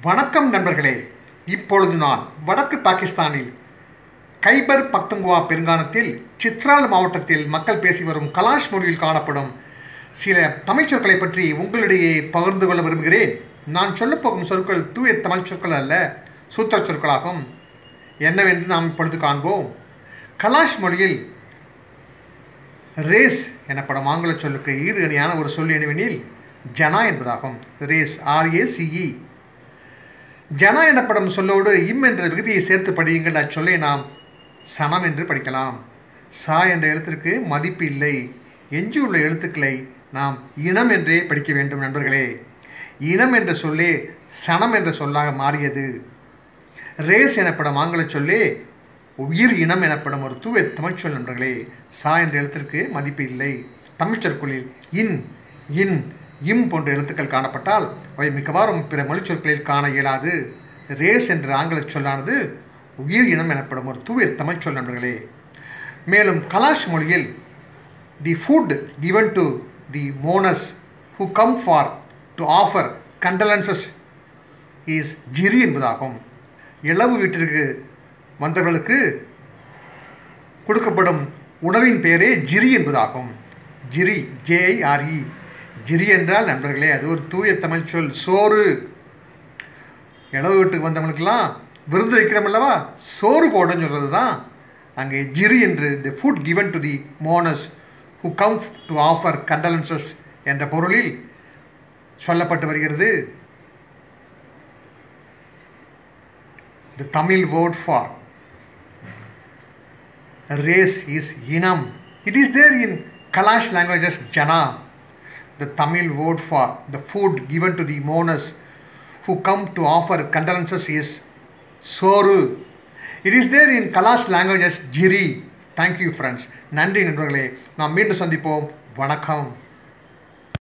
வணக்கம் நண்பர்களே. இப்பொழுது நான் வடக்கு பாகிஸ்தானில் கைபர் பக்துன்குவா பெருங்கானத்தில் சித்ரால் மாவட்டத்தில் மக்கள் பேசி வரும் கலாஷ் மொழியில் காணப்படும் சில தமிழ் சொற்களை பற்றி உங்களிடையே பகிர்ந்து கொள்ள விரும்புகிறேன். நான் சொல்லப்போகும் சொற்கள் தூய தமிழ் சொற்கள் அல்ல, சூத்திர சொற்களாகும். என்னவென்று நாம் இப்பொழுது காண்போம். கலாஷ் மொழியில் ரேஸ் எனப்படும் ஆங்கில சொல்லுக்கு ஈடு இணையான ஒரு சொல் என்னவெனில் ஜனா என்பதாகும். Race, RACE. ஜனா எனப்படும் சொல்லோடு இம் என்ற விகுதியை சேர்த்து படியுங்கள். அச்சொல்லை நாம் சனம் என்று படிக்கலாம். சா என்ற எழுத்திற்கு மதிப்பு இல்லை. எஞ்சியுள்ள எழுத்துக்களை நாம் இனம் என்றே படிக்க வேண்டும் நண்பர்களே. இனம் என்ற சொல்லே சனம் என்ற சொல்லாக மாறியது. ரேஸ் எனப்படும் ஆங்கில சொல்லே உயிர் இனம் எனப்படும் ஒரு தூய தமிழ் சொல் நண்பர்களே. சா என்ற எழுத்திற்கு மதிப்பு இல்லை. தமிழ் சொற்களில் இன், இன், இம் போன்ற எழுத்துக்கள் காணப்பட்டால் அவை மிக்கவாறும் பிற மொழி சொற்களில் காண இயலாது. ரேஸ் என்ற ஆங்கில சொல்லானது உயிர் இனம் எனப்படும் ஒரு தூய தமிழ் சொல் நண்பர்களே. மேலும் கலாஷ் மொழியில் the food given to the mourners who come for to offer condolences is ஜிரி என்பதாகும். இளவு வீட்டிற்கு வந்தவர்களுக்கு கொடுக்கப்படும் உணவின் பெயரே ஜிரி என்பதாகும். ஜிரி, JIRE. ஜிரி என்றால் நண்பர்களே அது ஒரு தூய தமிழ் சொல். சோறு. இளவு வீட்டுக்கு வந்தவங்களுக்கெல்லாம் விருந்து வைக்கிறோம் அல்லவா, சோறு போடுன்னு சொல்கிறது தான் அங்கே ஜிரி என்று the food given to the mourners who come to offer condolences என்ற பொருளில் சொல்லப்பட்டு வருகிறது. The Tamil word for race is inam. It is there in Kalash language as jana. The Tamil word for the food given to the mourners who come to offer condolences is soru. It is there in Kalash language as jiri. Thank you friends. நன்றி நண்பர்களே. நாம் மீண்டும் சந்திப்போம். வணக்கம்.